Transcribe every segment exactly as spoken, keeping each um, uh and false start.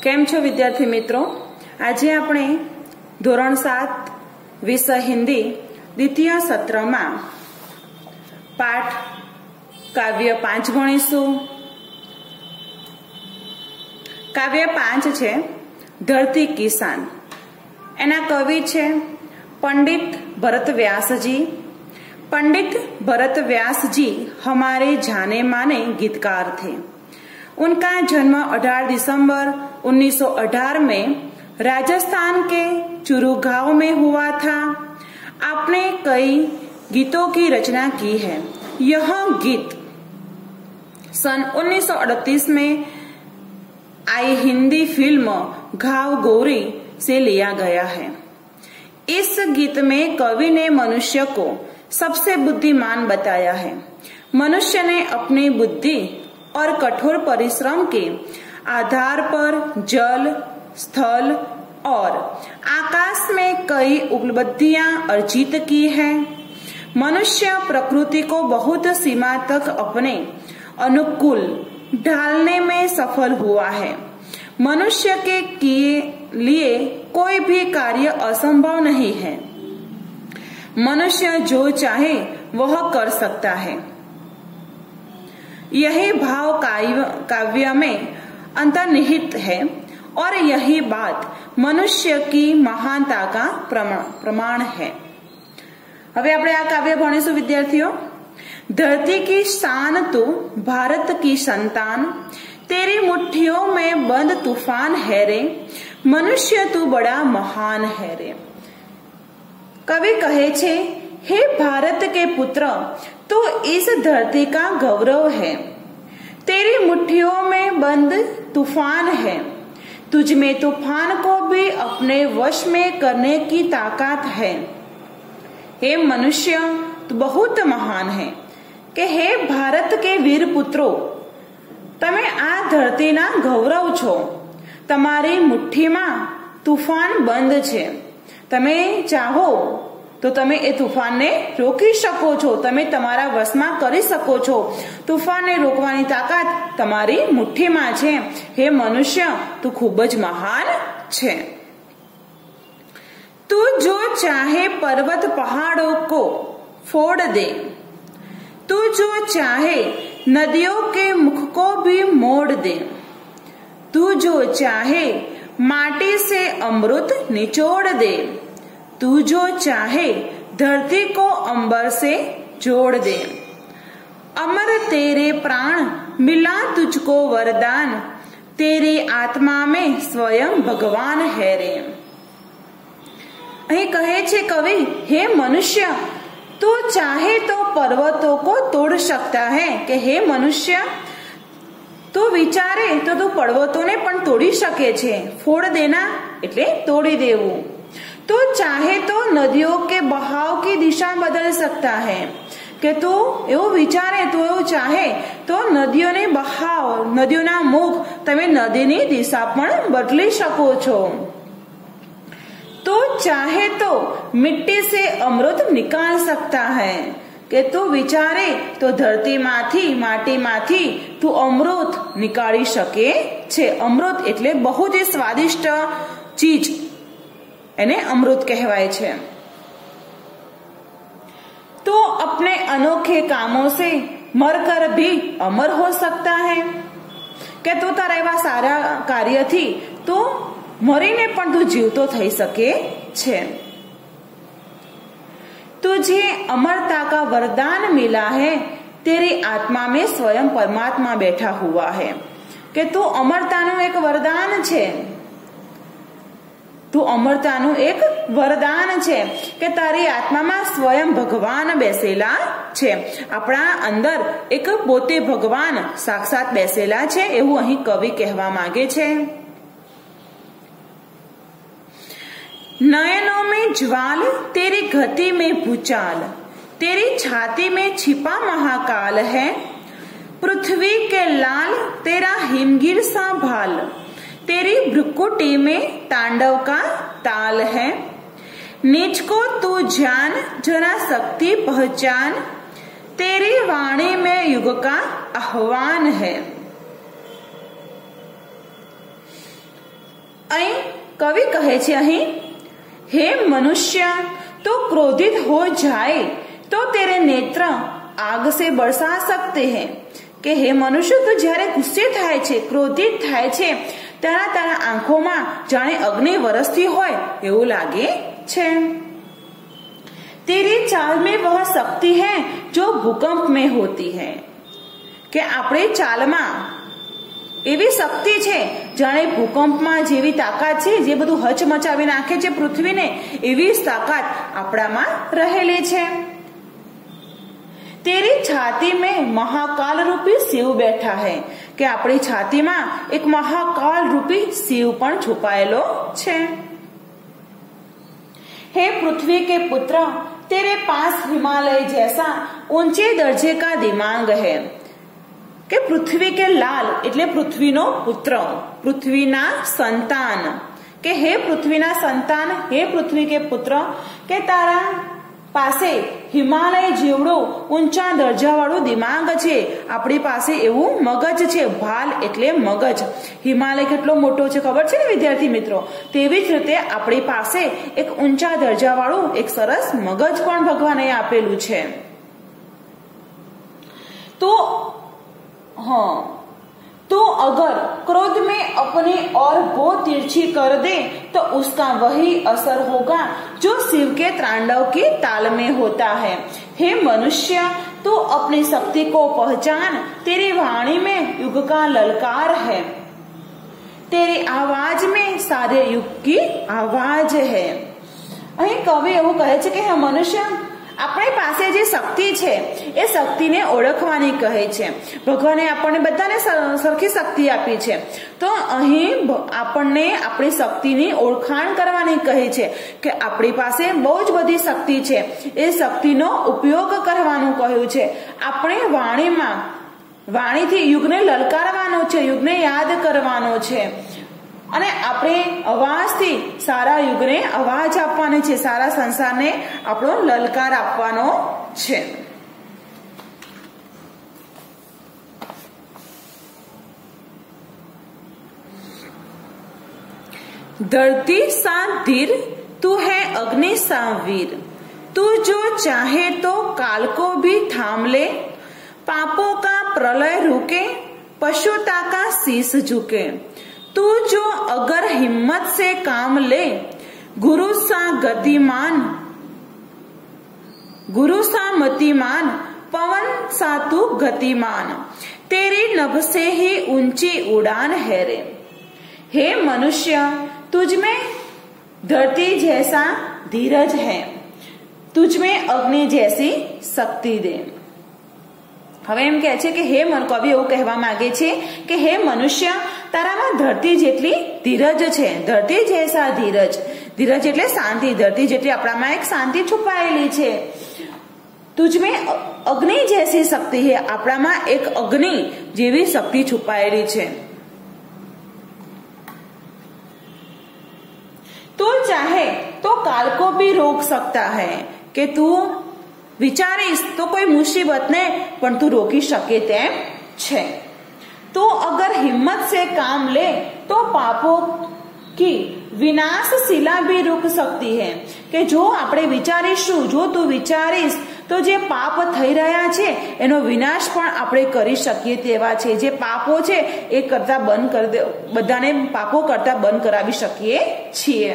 केम छो विद्यार्थी मित्रों, आज आपणे धोरण सात विषय हिंदी द्वितीय सत्र में पाठ काव्य पांच भणीशुं। काव्य पांच छे धरती किसान। एना कवि छे पंडित भरत व्यास जी। पंडित भरत व्यास जी हमारे जाने माने गीतकार थे। उनका जन्म अठारह दिसंबर उन्नीस सौ अठारह में राजस्थान के चूरू गांव में हुआ था। आपने कई गीतों की रचना की है। यह गीत सन उन्नीस सौ अड़तीस में आई हिंदी फिल्म घाव गौरी से लिया गया है। इस गीत में कवि ने मनुष्य को सबसे बुद्धिमान बताया है। मनुष्य ने अपनी बुद्धि और कठोर परिश्रम के आधार पर जल, स्थल और आकाश में कई उपलब्धियां अर्जित की है। मनुष्य प्रकृति को बहुत सीमा तक अपने अनुकूल ढालने में सफल हुआ है। मनुष्य के किए लिए कोई भी कार्य असंभव नहीं है। मनुष्य जो चाहे वह कर सकता है। यही भाव काव्य में अंतर्निहित है और यही बात मनुष्य की महानता का प्रमाण है। हवे आपणे आ काव्य भणीशुं विद्यार्थियों। धरती की शान तू भारत की संतान, तेरी मुट्ठियों में बंद तूफान है रे, मनुष्य तू बड़ा महान है रे। कवि कहे छे, हे भारत के पुत्र, तू इस धरती का गौरव है। तेरी मुट्ठियों में बंद तूफान है। तुझ में तूफान को भी अपने वश में करने की ताकत है। हे मनुष्य, तू बहुत महान है। के हे भारत के वीर पुत्रो, तमे आ धरती ना गौरव छो। तमारी मुट्ठी में तूफान बंद छे। तमे चाहो तो तमे ए तूफान ने रोकी शको छो। तमे तमारा वशમાં કરી શકો છો। તૂફાનને રોકવાની તાકાત તમારી મુઠ્ઠીમાં છે। હે મનુષ્ય, તું ખૂબ જ મહાન છે। तू जो चाहे पर्वत पहाड़ों को फोड़ दे, तू जो चाहे नदियों के मुख को भी मोड़ दे, तू जो चाहे माटी से अमृत निचोड़ दे, तू जो चाहे धरती को अंबर से जोड़ दे। अमर तेरे प्राण मिला तुझको वरदान, तेरी आत्मा में स्वयं भगवान है रे। અહીં કહે છે कवि, हे मनुष्य, तू चाहे तो पर्वतों को तोड़ सकता है। कि हे मनुष्य, तू विचारे तो तू पर्वतों ने पण तोड़ी सके छे। फोड़ देना એટલે तोड़ी देवू। तू चाहे तो नदियों के बहाव की दिशा बदल सकता है। कि तू एवं विचारे, तू एवं चाहे तो नदियों ने बहाव, नदियों ना मुख, तमे नदी नी दिशा पण बदली सको छो। तू चाहे तो मिट्टी से अमृत निकाल सकता है। कि तू विचारे तो धरती माथी, माटी माथी तू अमृत निकाली सके छे। अमृत એટલે बहु ज स्वादिष्ट चीज, एने अमृत कहवाय छे। तो अपने अनोखे कामों से मरकर भी अमर हो सकता है। कि तू तारा एवा सारा कार्य थी तो मरीने पण तू जीवतो थई सके छे। तुझे अमरता का वरदान मिला है, तेरी आत्मा में स्वयं परमात्मा बैठा हुआ है। कि तू अमरतानु एक वरदान छे। तू अमरतानु एक वरदान छे कि तारी आत्माમાં स्वयं भगवान બેસેલા છે। આપણા અંદર એક પોતે ભગવાન સાક્ષાત બેસેલા છે એવું અહીં કવિ કહેવા માંગે છે। नयनों में ज्वाल, तेरी गति में भूचाल, तेरी छाती में छिपा महाकाल है। पृथ्वी के लाल तेरा हिमगिर सा भाल, तेरी भ्रुकुटी में तांडव का ताल है। नीच को तू जान, जरा शक्ति पहचान, तेरी वाणी में युग का आह्वान है। અહીં કવિ કહે છે, અહીં हे मनुष्य तो क्रोधित हो जाए तो तेरे नेत्र आग से बरसा सकते हैं કે હે મનુષ્ય તું જ્યારે ગુસ્સે થાય છે, ક્રોધિત થાય છે, ત્યારે તારા આંખોમાં જાણે અગ્નિ વરસતી હોય એવું લાગે છે। तेरी चाल में वह शक्ति है जो भूकंप में होती है કે આપણી ચાલમાં એવી શક્તિ છે જાણે ભૂકંપમાં જેવી તાકાત છે, જે બધું હચમચાવી નાખે છે પૃથ્વીને, એવી તાકાત આપણામાં રહેલી છે। तेरी छाती में महाकाल रूपी शिव बैठा है કે આપણી છાતીમાં એક મહાકાલ રૂપી शिव પણ છુપાયેલો છે। हे पृथ्वी के पुत्र तेरे पास हिमालय जैसा ऊंचे दर्जे का दिमाग है કે પૃથ્વી કે લાલ એટલે પૃથ્વીનો પુત્ર, પૃથ્વીના સંતાન કે હે પૃથ્વીના સંતાન, હે પૃથ્વી કે પુત્ર કે તારા પાસે હિમાલય જેવડો ઊંચા દરજાવાળું દિમાગ છે, આપણી પાસે એવું મગજ છે। ભાલ એટલે મગજ, હિમાલય કેટલો મોટો છે ખબર છે ને વિદ્યાર્થી મિત્રો, તેવી જ રીતે આપણી પાસે એક ઊંચા દરજાવાળું એક સરસ મગજ પણ ભગવાને આપેલું છે। તો हाँ तो अगर क्रोध में अपनी और वो तिरछी कर दे तो उसका वही असर होगा जो शिव के तांडव की ताल में होता है। हे मनुष्य तू अपनी शक्ति को पहचान, तेरी वाणी में युग का ललकार है, तेरी आवाज में सारे युग की आवाज है। અહીં કવિ એવું કહે છે કે હે મનુષ્ય, આપણી પાસે જે શક્તિ છે એ શક્તિને ઓળખવાની કહે છે। ભગવાને આપણને બધાને સરખી શક્તિ આપી છે, તો અહીં આપણને આપણી શક્તિની ઓળખાણ કરવાની કહે છે કે આપણી પાસે બહુ જ બધી શક્તિ છે, એ શક્તિનો ઉપયોગ કરવાનું કહ્યું છે। આપણે વાણીમાં વાણીથી યુગને લલકારવાનો છે, યુગને યાદ કરવાનો છે, અને આપણે અવાજથી સારા યુગને અવાજ આપવાનો છે, સારા સંસારને આપણો લલકાર આપવાનો છે। धरती सा धीर तू है अग्नि सा वीर, तू जो चाहे तो काल को भी थाम ले, पापों का प्रलय रुके पशुता का शीश झुके, तू जो अगर हिम्मत से काम ले, गुरु सा गतिमान गुरु सा मतिमान, पवन सा तू गतिमान, तेरी नभ से ही ऊंची उड़ान है रे। हे मनुष्य तुझ में धरती जैसा धीरज है, तुझ में अग्नि जैसी शक्ति दे। હવે એમ કહે છે કે હે મન કવિ એવું કહેવા માંગે છે કે હે મનુષ્ય તારામાં ધરતી જેટલી ધીરજ છે, ધરતી જૈસા ધીરજ, ધીરજ એટલે શાંતિ, ધરતી જેટલી આપણામાં એક શાંતિ છુપાયેલી છે। તુજમે અગ્નિ જૈસી શક્તિ है, આપણામાં એક અગ્નિ જેવી શક્તિ છુપાયેલી છે। तो चाहे तो काल को भी रोक सकता है કે તું विचारीश तो कोई मुसीबत ने पण तू रोकी शके तेम छे। तो अगर हिम्मत से काम ले तो पापों की विनाशशिला भी रुक सकती है કે જો આપણે વિચારીશું, જો તું વિચારીશ તો જે પાપ થઈ રહ્યા છે એનો વિનાશ પણ આપણે કરી શકીએ તેવા છે। જે પાપો છે એ કરતા બંધ કરી દે, બધાને પાપો કરતા બંધ કરાવી શકીએ છીએ।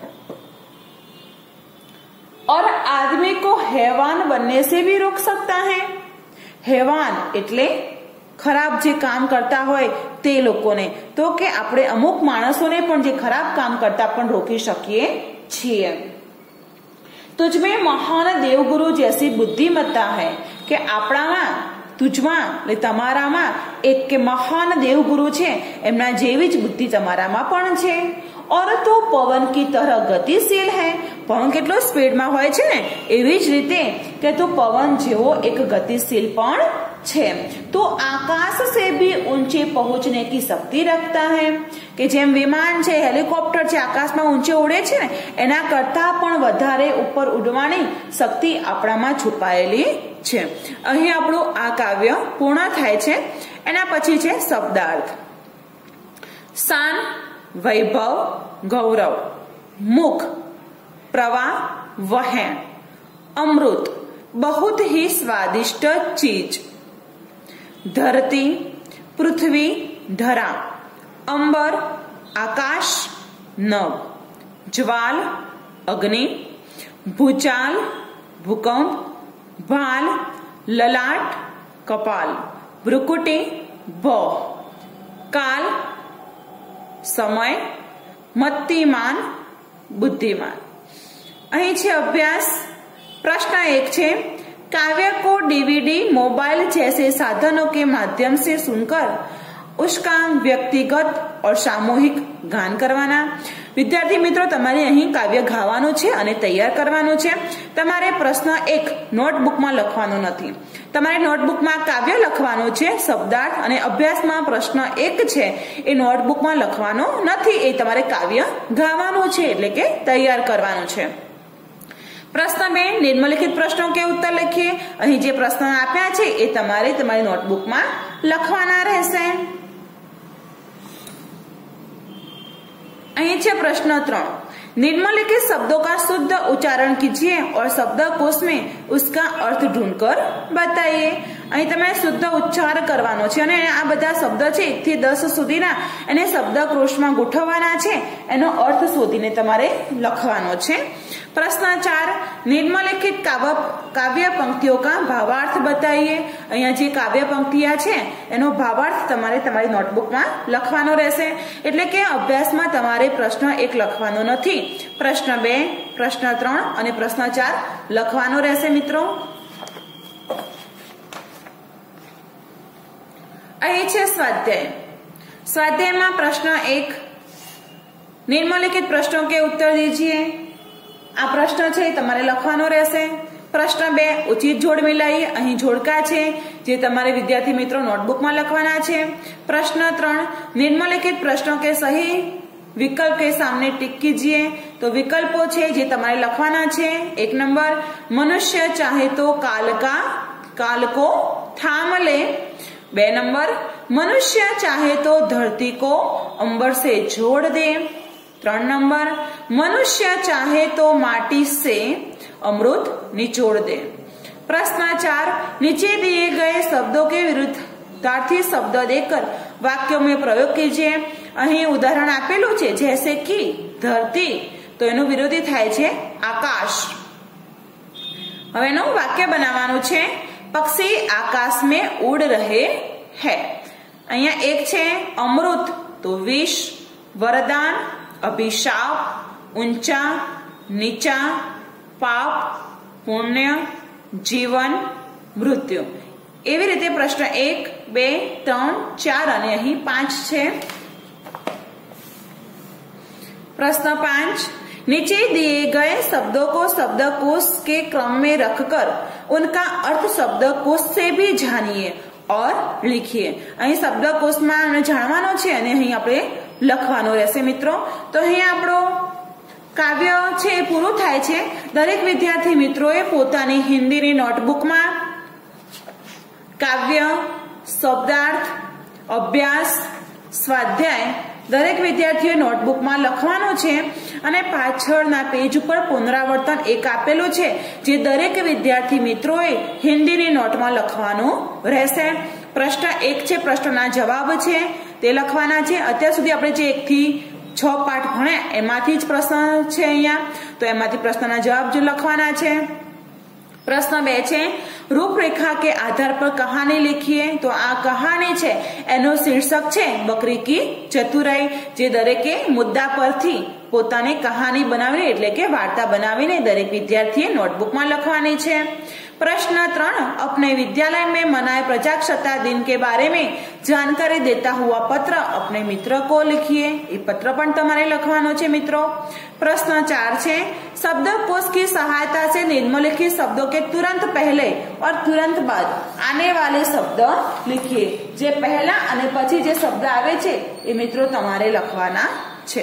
और आदमी को हैवान बनने से भी रोक सकता है। हैवान એટલે ખરાબ જે કામ કરતા હોય તે લોકોને, તો કે આપણે અમુક માણસોને પણ જે ખરાબ કામ કરતા પણ રોકી શકીએ છીએ। तुझमें महान देवगुरु जैसी बुद्धिमत्ता है કે આપણામાં तुझમાં એટલે તમારામાં એક કે મહાન દેવગુરુ છે એમના જેવી જ બુદ્ધિ તમારામાં પણ છે। और तो पवन की तरह गतिशील है, पवन કેટલો સ્પીડમાં હોય છે ને એવી જ રીતે કે તું પવન જેવો એક ગતિશીલ પણ છે। तो आकाश से भी ऊंचे पहुंचने की शक्ति रखता है કે જેમ વિમાન છે, હેલિકોપ્ટર છે, આકાશમાં ઊંચે ઉડે છે ને એના કરતા પણ વધારે ઉપર ઉડવાની શક્તિ આપણામાં છુપાયેલી છે। અહીં આપણું આ કાવ્ય પૂર્ણ થાય છે। એના પછી છે શબ્દાર્થ। શાન वैभव गौरव, मुख प्रवाह वहन, अमृत बहुत ही स्वादिष्ट चीज, धरती पृथ्वी धरा, अंबर आकाश नभ, ज्वाल अग्नि, भूचाल भूकंप, भाल ललाट कपाल, भ्रुकुटी भौ, काल समय, मत्तीमान बुद्धिमान। અહીં છે અભ્યાસ। प्रश्न एक છે काव्य को डीवीडी मोबाइल जैसे साधनों के माध्यम से सुनकर उसका व्यक्तिगत और सामूहिक गान करवाना। विद्यार्थी मित्रों तमारे અહીં કાવ્ય ગાવાનું છે અને તૈયાર કરવાનું છે। તમારે પ્રશ્ન એક નોટબુકમાં લખવાનો નથી, તમારે નોટબુકમાં કાવ્ય લખવાનું છે શબ્દાર્થ, અને અભ્યાસમાં પ્રશ્ન એક છે એ નોટબુકમાં લખવાનો નથી, એ તમારે કાવ્ય ગાવાનું છે એટલે કે તૈયાર કરવાનું છે। પ્રશ્ન બે નિમ્નલિખિત પ્રશ્નો કે ઉત્તર લખીએ। અહીં જે પ્રશ્ન આપ્યા છે એ તમારે તમારી નોટબુકમાં લખવાના રહેશે। અહીં છે પ્રશ્ન ત્રણ निम्नलिखित शब्दों का शुद्ध उच्चारण कीजिए और शब्दकोश में उसका अर्थ ढूंढकर बताइए। અહીં તમે શુદ્ધ ઉચ્ચાર કરવાનો છે અને આ બધા શબ્દ છે એક થી દસ સુધીના એને શબ્દકોશમાં ગોઠવવાના છે, એનો અર્થ શોધીને તમારે લખવાનો છે। प्रश्न चार निम्नलिखित काव्य काव्य पंक्तियों का भावार्थ बताइए। અહીંયા જે કાવ્ય પંક્તિઓ છે એનો ભાવાર્થ તમારે તમારી નોટબુકમાં લખવાનો રહેશે, એટલે કે અભ્યાસમાં તમારે પ્રશ્ન એક લખવાનો નથી, પ્રશ્ન બે, પ્રશ્ન ત્રણ અને પ્રશ્ન ચાર લખવાનો રહેશે મિત્રો। અહીં છે સ્વાધ્યાય। સ્વાધ્યાયમાં પ્રશ્ન એક निम्नलिखित प्रश्नों के उत्तर दीजिए। आ प्रश्न छे तमारे लखवानो रहेशे। प्रश्न बे उचित जोड़ मिलाई, અહીં જોડકા છે જે તમારે વિદ્યાર્થી મિત્રો નોટબુકમાં લખવાના છે। प्रश्न ત્રણ निम्नलिखित प्रश्नों के सही विकल्प के सामने टिक कीजिए। तो विकल्पों छे जे तमारे लखवाना छे। एक नंबर मनुष्य चाहे तो काल का काल को थाम ले। बे नंबर मनुष्य चाहे तो धरती को अंबर से जोड़ दे। तीन नंबर मनुष्य चाहे तो माटी से अमृत निचोड़ दे। प्रश्न चार नीचे दिए गए शब्दों के विरुद्धार्थी शब्द देकर वाक्यों में प्रयोग कीजिए। અહીં ઉદાહરણ આપેલું છે जैसे कि धरती, तो એનો વિરોધી થાય છે આકાશ। હવે એનું વાક્ય બનાવવાનું છે પક્ષી આકાશ में उड़ रहे हैं। અહીંયા એક છે અમૃત, તો વિષ, વરદાન, अभिशाप, ऊंचा नीचा, पाप, पुण्य, जीवन, मृत्यु। एवी रीते प्रश्न एक, बे, त्रण, चार અને અહીં પાંચ છે। प्रश्न पांच नीचे दिए गए शब्दों को शब्दकोश के क्रम में रखकर उनका अर्थ शब्दकोश से भी जानिए और लिखिए। અહીં શબ્દકોશમાં જાણવાનો છે અને અહીં આપણે લખવાનો રહેશે મિત્રો। તો અહીં આપણો કાવ્ય છે એ પૂરું થાય છે। દરેક વિદ્યાર્થી મિત્રોએ પોતાની હિન્દીની નોટબુકમાં કાવ્ય, શબ્દાર્થ, અભ્યાસ, સ્વાધ્યાય દરેક વિદ્યાર્થીઓએ નોટબુકમાં લખવાનું છે અને પાછળના પેજ ઉપર પુનરાવર્તન એક આપેલું છે જે દરેક વિદ્યાર્થી મિત્રોએ હિન્દીની નોટમાં લખવાનું રહેશે। પ્રશ્ન એક છે, પ્રશ્નના જવાબ છે તે લખવાના છે। અત્યાર સુધી આપણે જે એક થી છ પાઠ ભણ્યા એમાંથી જ પ્રશ્ન છે અહીંયા, તો એમાંથી પ્રશ્નના જવાબ જો લખવાના છે। प्रश्न બે છે रूपरेखा के आधार पर कहानी लिखिए। तो आ कहानी छे एनो शीर्षक छे बकरी की चतुराई, जे दरेके मुद्दा परथी पोताने कहानी बनावीने એટલે કે વાર્તા બનાવીને દરેક વિદ્યાર્થીએ નોટબુકમાં લખવાની છે। प्रश्न ત્રણ अपने विद्यालय में मनाए प्रजासत्ताक दिन के बारे में जानकारी देता हुआ पत्र अपने मित्र को लिखिए। ये पत्र पण तमारे लखवानो छे मित्रों। प्रश्न चार छे शब्दकोश की सहायता से निम्नलिखित शब्दों के तुरंत पहले और तुरंत बाद आने वाले शब्द लिखिए। जे पहला अने पछी जे शब्द आवे छे ए मित्रों तमारे लखवाना छे।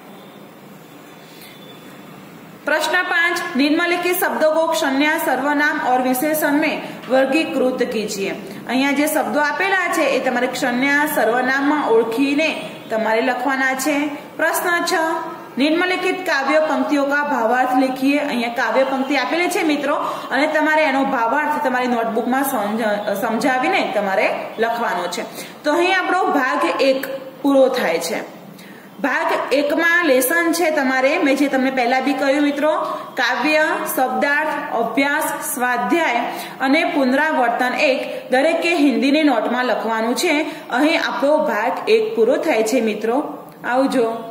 प्रश्न पांच निम्नलिखित शब्दों को संज्ञा, सर्वनाम और विशेषण में वर्गीकृत कीजिए। અહીંયા જે શબ્દો આપેલા છે એ તમારે સંજ્ઞા, સર્વનામમાં ઓળખીને તમારે લખવાના છે। પ્રશ્ન છ, निम्नलिखित काव्य पंक्तियों का भावार्थ लिखिए। अहीं काव्य पंक्ति आपेली छे मित्रों अने तमारे एनो भावार्थ तमारी नोटबुक में समझावीने तमारे लखवानो छे। तो अहीं आपणो भाग एक पूरो थाय छे। भाग एक में लेसन छे तमारे मैं जे तमने पहला भी कह्युं मित्रों काव्य, शब्दार्थ, अभ्यास, स्वाध्याय अने पुनरावर्तन एक दरेके हिंदीनी नोट में लखवानुं छे। अहीं आपणो भाग एक पूरो थाय छे मित्रों। आवजो।